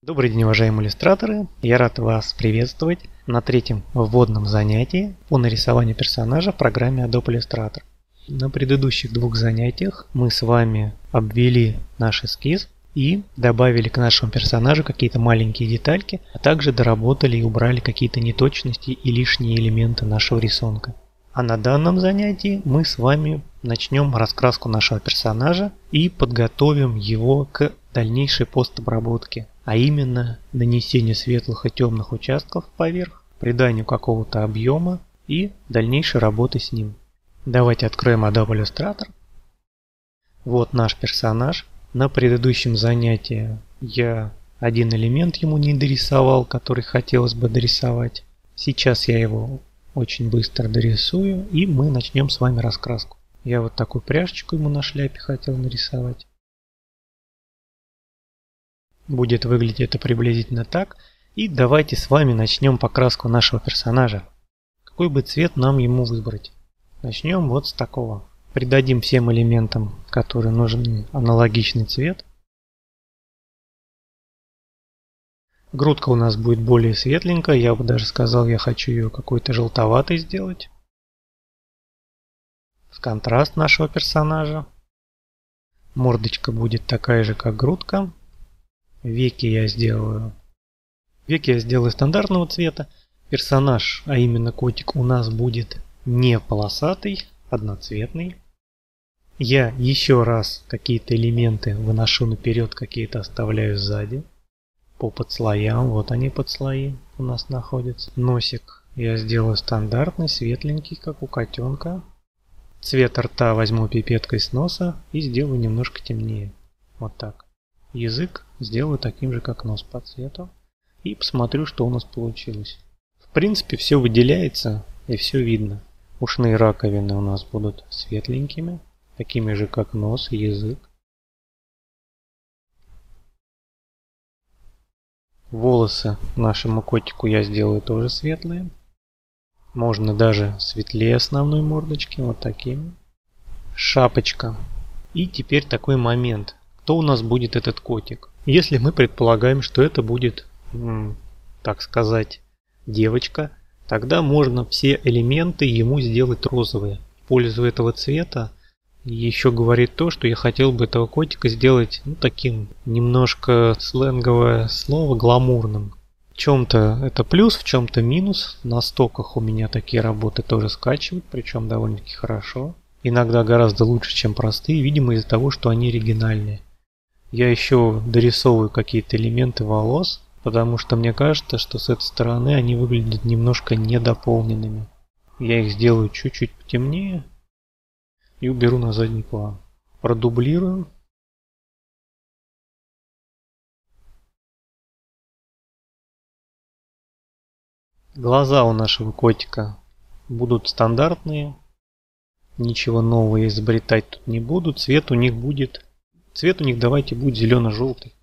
Добрый день, уважаемые иллюстраторы! Я рад вас приветствовать на третьем вводном занятии по нарисованию персонажа в программе Adobe Illustrator. На предыдущих двух занятиях мы с вами обвели наш эскиз и добавили к нашему персонажу какие-то маленькие детальки, а также доработали и убрали какие-то неточности и лишние элементы нашего рисунка. А на данном занятии мы с вами начнем раскраску нашего персонажа и подготовим его к дальнейшей постобработке, а именно нанесению светлых и темных участков поверх, приданию какого-то объема и дальнейшей работы с ним. Давайте откроем Adobe Illustrator. Вот наш персонаж. На предыдущем занятии я один элемент ему не дорисовал, который хотелось бы дорисовать. Сейчас я его очень быстро дорисую, и мы начнем с вами раскраску. Я вот такую пряжечку ему на шляпе хотел нарисовать. Будет выглядеть это приблизительно так. И давайте с вами начнем покраску нашего персонажа. Какой бы цвет нам ему выбрать? Начнем вот с такого. Придадим всем элементам, которые нужны, аналогичный цвет. Грудка у нас будет более светленькая. Я бы даже сказал, я хочу ее какой-то желтоватой сделать. В контраст нашего персонажа. Мордочка будет такая же, как грудка. Веки я сделаю стандартного цвета. Персонаж, а именно котик, у нас будет не полосатый, одноцветный. Я еще раз какие-то элементы выношу наперед, какие-то оставляю сзади. По подслоям, вот они подслои у нас находятся. Носик я сделаю стандартный, светленький, как у котенка. Цвет рта возьму пипеткой с носа и сделаю немножко темнее. Вот так. Язык сделаю таким же, как нос по цвету. И посмотрю, что у нас получилось. В принципе, все выделяется и все видно. Ушные раковины у нас будут светленькими, такими же, как нос и язык. Волосы нашему котику я сделаю тоже светлые. Можно даже светлее основной мордочки, вот такими. Шапочка. И теперь такой момент. Кто у нас будет этот котик? Если мы предполагаем, что это будет, так сказать, девочка, тогда можно все элементы ему сделать розовые. В пользу этого цвета еще говорит то, что я хотел бы этого котика сделать таким немножко сленговое слово гламурным. В чем-то это плюс, в чем-то минус. На стоках у меня такие работы тоже скачивают, причем довольно-таки хорошо. Иногда гораздо лучше, чем простые, видимо из-за того, что они оригинальные. Я еще дорисовываю какие-то элементы волос, потому что мне кажется, что с этой стороны они выглядят немножко недополненными. Я их сделаю чуть-чуть потемнее и уберу на задний план. Продублирую. Глаза у нашего котика будут стандартные. Ничего нового изобретать тут не буду. Цвет у них давайте будет зелено-желтый.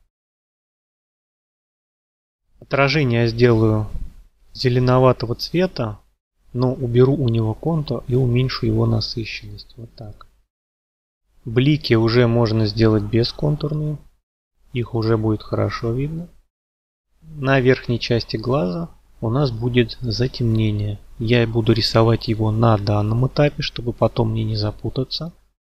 Отражение я сделаю зеленоватого цвета, но уберу у него контур и уменьшу его насыщенность. Вот так. Блики уже можно сделать бесконтурные. Их уже будет хорошо видно. На верхней части глаза у нас будет затемнение. Я буду рисовать его на данном этапе, чтобы потом мне не запутаться.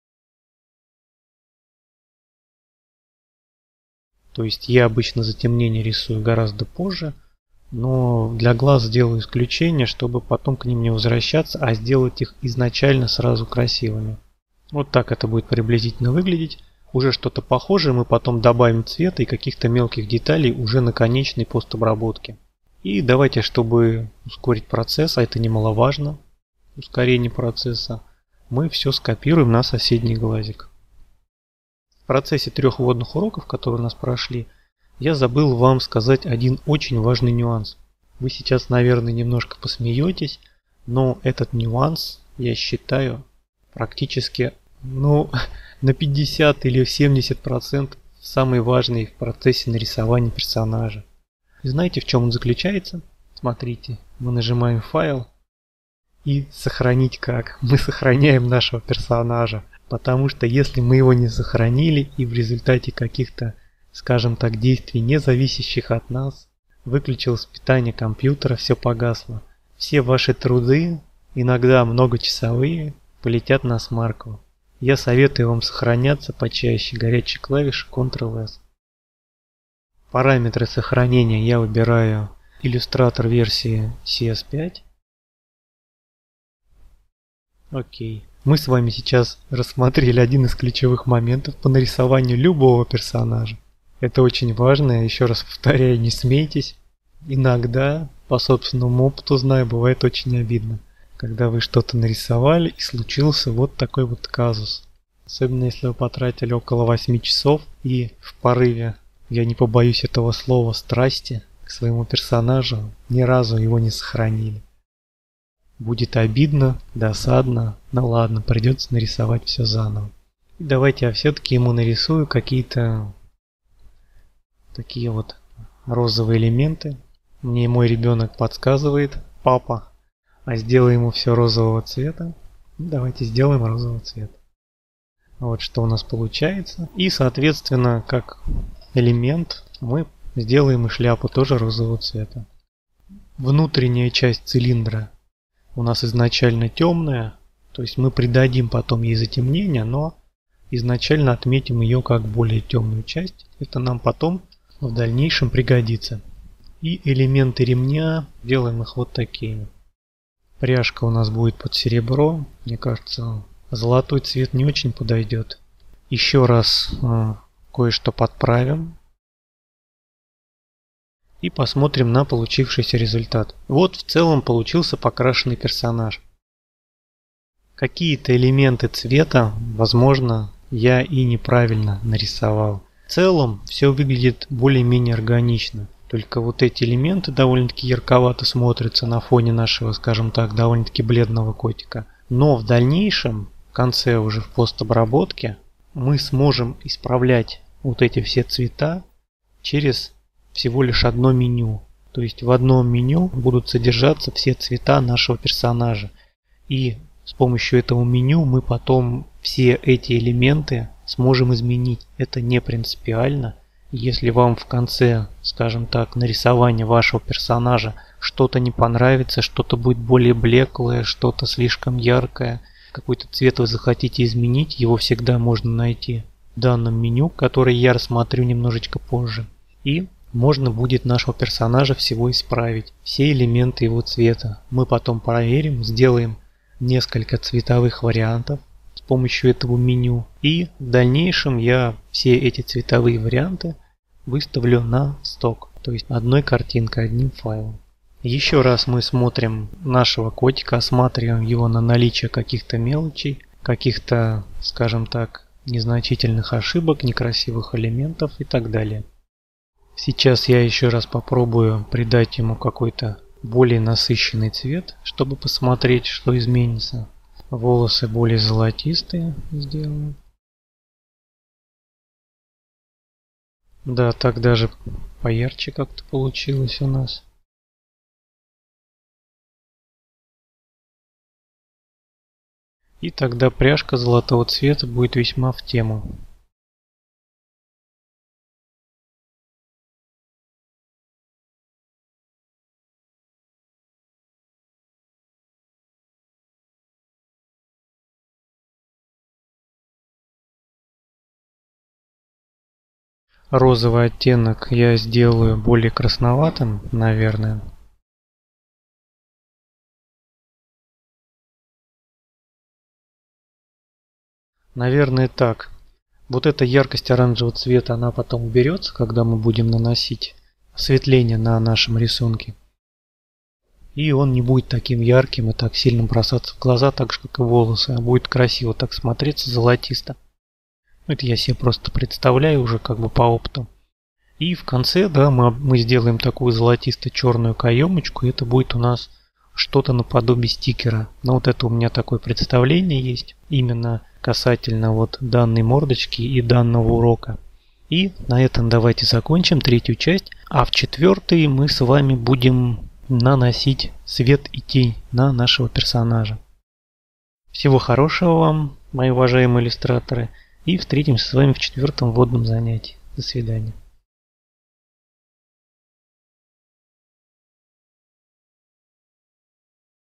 То есть я обычно затемнение рисую гораздо позже. Но для глаз сделаю исключение, чтобы потом к ним не возвращаться, а сделать их изначально сразу красивыми. Вот так это будет приблизительно выглядеть. Уже что-то похожее мы потом добавим цвета и каких-то мелких деталей уже на конечной постобработке. И давайте, чтобы ускорить процесс, а это немаловажно, ускорение процесса, мы все скопируем на соседний глазик. В процессе 3 вводных уроков, которые у нас прошли, я забыл вам сказать один очень важный нюанс. Вы сейчас, наверное, немножко посмеетесь, но этот нюанс, я считаю, практически на 50 или 70% самый важный в процессе нарисования персонажа. И знаете, в чем он заключается? Смотрите, мы нажимаем «Файл» и «Сохранить как». Мы сохраняем нашего персонажа. Потому что если мы его не сохранили и в результате каких-то скажем так, действий, не зависящих от нас. Выключилось питание компьютера, все погасло. Все ваши труды, иногда многочасовые, полетят на смарку. Я советую вам сохраняться почаще горячей клавишей Ctrl-S. Параметры сохранения я выбираю Illustrator версии CS5. Окей. Мы с вами сейчас рассмотрели один из ключевых моментов по нарисованию любого персонажа. Это очень важно, еще раз повторяю, не смейтесь. Иногда, по собственному опыту знаю, бывает очень обидно, когда вы что-то нарисовали и случился вот такой вот казус. Особенно если вы потратили около 8 часов и в порыве, я не побоюсь этого слова, страсти к своему персонажу ни разу его не сохранили. Будет обидно, досадно, но ладно, придется нарисовать все заново. И давайте я все-таки ему нарисую какие-то такие вот розовые элементы. Мне мой ребенок подсказывает: папа, а сделай ему все розового цвета. Давайте сделаем розового цвета. Вот что у нас получается. И соответственно, как элемент, мы сделаем и шляпу тоже розового цвета. Внутренняя часть цилиндра у нас изначально темная, то есть мы придадим потом ей затемнение, но изначально отметим ее как более темную часть. Это нам потом в дальнейшем пригодится. И элементы ремня делаем их вот такими. Пряжка у нас будет под серебро. Мне кажется, золотой цвет не очень подойдет. Еще раз кое-что подправим. И посмотрим на получившийся результат. Вот в целом получился покрашенный персонаж. Какие-то элементы цвета, возможно, я и неправильно нарисовал. В целом все выглядит более-менее органично. Только вот эти элементы довольно-таки ярковато смотрятся на фоне нашего, скажем так, довольно-таки бледного котика. Но в дальнейшем, в конце уже в постобработке, мы сможем исправлять вот эти все цвета через всего лишь одно меню. То есть в одном меню будут содержаться все цвета нашего персонажа. И с помощью этого меню мы потом все эти элементы сможем изменить. Это не принципиально. Если вам в конце, скажем так, нарисования вашего персонажа что-то не понравится, что-то будет более блеклое, что-то слишком яркое, какой-то цвет вы захотите изменить, его всегда можно найти в данном меню, которое я рассмотрю немножечко позже. И можно будет нашего персонажа всего исправить, все элементы его цвета. Мы потом проверим, сделаем несколько цветовых вариантов с помощью этого меню. И в дальнейшем я все эти цветовые варианты выставлю на сток, то есть одной картинкой, одним файлом. Еще раз мы смотрим нашего котика, осматриваем его на наличие каких-то мелочей, каких-то, скажем так, незначительных ошибок, некрасивых элементов и так далее. Сейчас я еще раз попробую придать ему какой-то более насыщенный цвет, чтобы посмотреть, что изменится. Волосы более золотистые сделаю. Да, так даже поярче как-то получилось у нас. И тогда пряжка золотого цвета будет весьма в тему. Розовый оттенок я сделаю более красноватым, наверное. Наверное, так. Вот эта яркость оранжевого цвета, она потом уберется, когда мы будем наносить осветление на нашем рисунке. И он не будет таким ярким и так сильно бросаться в глаза, так же как и волосы, а будет красиво так смотреться, золотисто. Это я себе просто представляю уже как бы по опыту. И в конце, да, мы сделаем такую золотисто-черную каемочку, и это будет у нас что-то наподобие стикера. Но вот это у меня такое представление есть, именно касательно вот данной мордочки и данного урока. И на этом давайте закончим третью часть, а в четвертой мы с вами будем наносить свет и тень на нашего персонажа. Всего хорошего вам, мои уважаемые иллюстраторы, и встретимся с вами в четвертом вводном занятии. До свидания.